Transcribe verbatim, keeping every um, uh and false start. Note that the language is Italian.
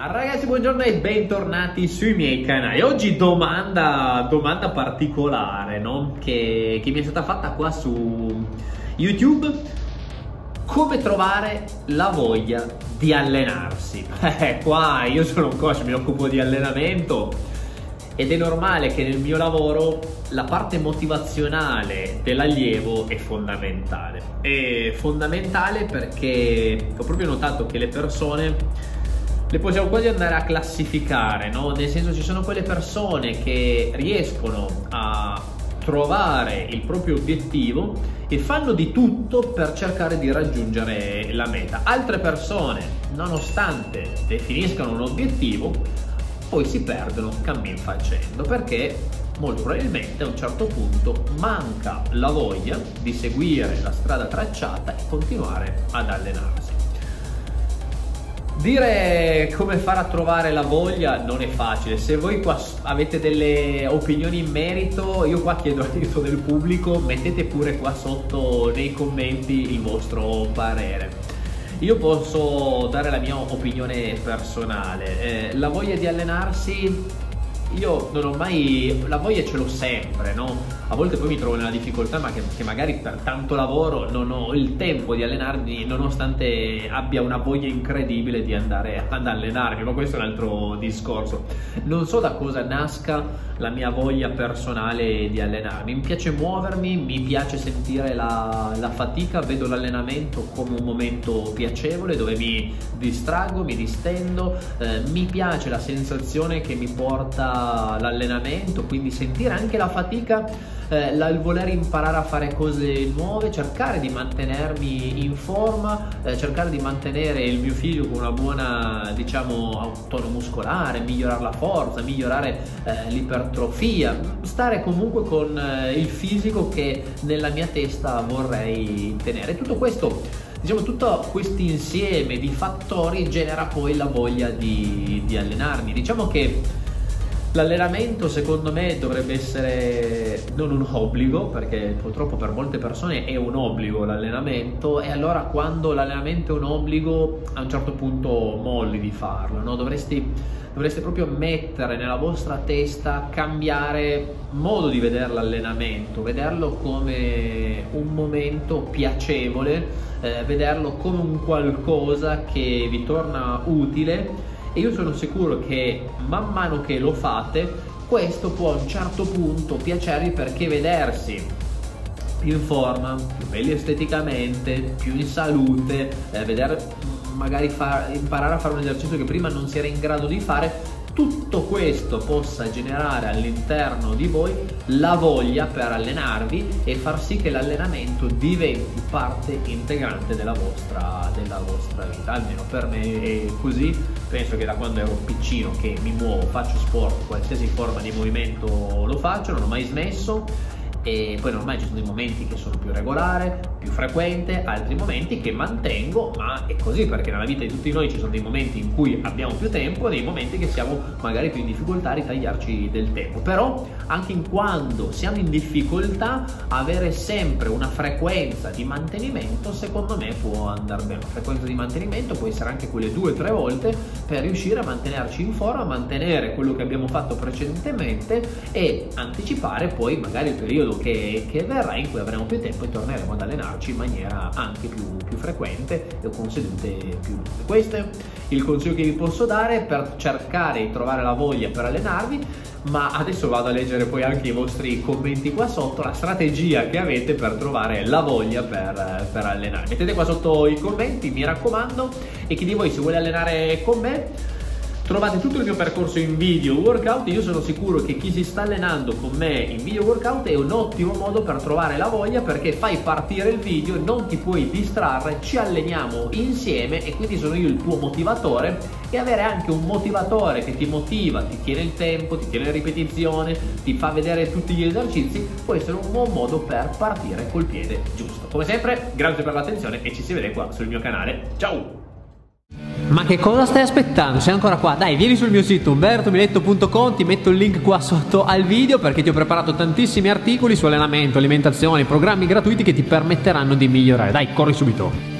Ragazzi, buongiorno e bentornati sui miei canali. Oggi domanda, domanda particolare, no? Che, che mi è stata fatta qua su YouTube. Come trovare la voglia di allenarsi? Eh, qua io sono un coach, mi occupo di allenamento ed è normale che nel mio lavoro la parte motivazionale dell'allievo è fondamentale. È fondamentale perché ho proprio notato che le persone le possiamo quasi andare a classificare, no? Nel senso, ci sono quelle persone che riescono a trovare il proprio obiettivo e fanno di tutto per cercare di raggiungere la meta. Altre persone, nonostante definiscano un obiettivo, poi si perdono cammin facendo, perché molto probabilmente a un certo punto manca la voglia di seguire la strada tracciata e continuare ad allenarsi. Dire come fare a trovare la voglia non è facile. Se voi qua avete delle opinioni in merito, io qua chiedo all'aiuto del pubblico, mettete pure qua sotto nei commenti il vostro parere. Io posso dare la mia opinione personale. Eh, la voglia di allenarsi, io non ho mai, la voglia ce l'ho sempre, no? A volte poi mi trovo nella difficoltà, ma che, che magari per tanto lavoro non ho il tempo di allenarmi, nonostante abbia una voglia incredibile di andare ad allenarmi, ma questo è un altro discorso. Non so da cosa nasca la mia voglia personale di allenarmi. Mi piace muovermi, mi piace sentire la, la fatica, vedo l'allenamento come un momento piacevole dove mi distraggo, mi distendo, eh, mi piace la sensazione che mi porta l'allenamento, quindi sentire anche la fatica, eh, la, il voler imparare a fare cose nuove, cercare di mantenermi in forma, eh, cercare di mantenere il mio fisico con una buona, diciamo, tono muscolare, migliorare la forza, migliorare eh, l'ipertrofia, stare comunque con eh, il fisico che nella mia testa vorrei tenere. Tutto questo, diciamo, tutto questo insieme di fattori genera poi la voglia di, di allenarmi. Diciamo che l'allenamento, secondo me, dovrebbe essere non un obbligo, perché purtroppo per molte persone è un obbligo l'allenamento, e allora quando l'allenamento è un obbligo a un certo punto molli di farlo, no? Dovresti, dovreste proprio mettere nella vostra testa, cambiare modo di vedere l'allenamento, vederlo come un momento piacevole, eh, vederlo come un qualcosa che vi torna utile. E io sono sicuro che man mano che lo fate, questo può a un certo punto piacervi, perché vedersi più in forma, più belli esteticamente, più in salute, eh, vedere magari far, imparare a fare un esercizio che prima non si era in grado di fare, tutto questo possa generare all'interno di voi la voglia per allenarvi e far sì che l'allenamento diventi parte integrante della vostra, della vostra vita. Almeno per me è così. Penso che da quando ero piccino che mi muovo, faccio sport, qualsiasi forma di movimento lo faccio, non ho mai smesso. E poi ormai ci sono dei momenti che sono più regolare, più frequente, altri momenti che mantengo, ma è così perché nella vita di tutti noi ci sono dei momenti in cui abbiamo più tempo e dei momenti che siamo magari più in difficoltà a ritagliarci del tempo. Però anche in quando siamo in difficoltà, avere sempre una frequenza di mantenimento secondo me può andare bene. Una frequenza di mantenimento può essere anche quelle due o tre volte per riuscire a mantenerci in forma, mantenere quello che abbiamo fatto precedentemente e anticipare poi magari il periodo Che, che verrà in cui avremo più tempo e torneremo ad allenarci in maniera anche più, più frequente e con sedute più lunghe. Questo è il consiglio che vi posso dare per cercare di trovare la voglia per allenarvi, ma adesso vado a leggere poi anche i vostri commenti qua sotto, la strategia che avete per trovare la voglia per, per allenarvi. Mettete qua sotto i commenti, mi raccomando, e chi di voi si vuole allenare con me, trovate tutto il mio percorso in video workout. Io sono sicuro che chi si sta allenando con me in video workout è un ottimo modo per trovare la voglia, perché fai partire il video, non ti puoi distrarre, ci alleniamo insieme e quindi sono io il tuo motivatore, e avere anche un motivatore che ti motiva, ti tiene il tempo, ti tiene la ripetizione, ti fa vedere tutti gli esercizi, può essere un buon modo per partire col piede giusto. Come sempre, grazie per l'attenzione e ci si vede qua sul mio canale. Ciao! Ma che cosa stai aspettando? Sei ancora qua? Dai, vieni sul mio sito umberto miletto punto com, ti metto il link qua sotto al video perché ti ho preparato tantissimi articoli su allenamento, alimentazione, programmi gratuiti che ti permetteranno di migliorare. Dai, corri subito!